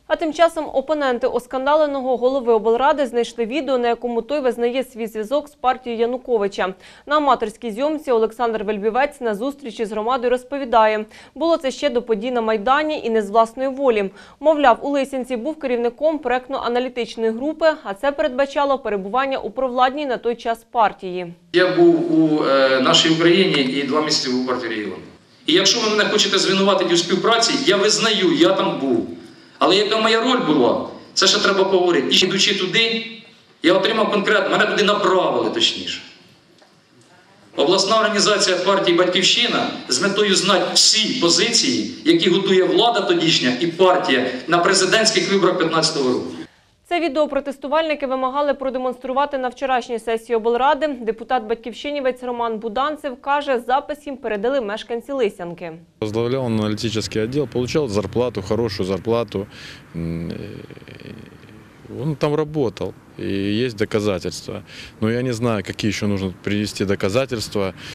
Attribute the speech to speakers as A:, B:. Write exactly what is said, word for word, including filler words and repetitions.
A: А тим часом опоненти оскандаленого голови облради знайшли відео, на якому той визнає свій зв'язок з партією Януковича. На аматорській зйомці Олександр Вельбівець на зустрічі з громадою розповідає, було це ще до подій на Майдані і не з власної волі. Мовляв, у Лисянці був керівником проєктно-аналітичної групи, а це передбачало перебування у провладній на той час партії.
B: Я був у е, нашій Україні і два місяці був у партії регіону. І якщо ви мене хочете звинуватити у співпраці, я визнаю, я там був. Але яка моя роль була, це ще треба поговорити. І йдучи туди, я отримав конкретно, мене туди направили точніше. Обласна організація партії «Батьківщина» з метою знати всі позиції, які готує влада тодішня і партія на президентських виборах п'ятнадцятого року.
A: Це відео протестувальники вимагали продемонструвати на вчорашній сесії облради. Депутат-батьківщинівець Роман Буданцев каже, запис їм передали мешканці Лисянки.
C: Возглавлял аналитический отдел, получал зарплату, хорошую зарплату. Он там работал, и есть доказательства. Но я не знаю, какие еще нужно привести доказательства.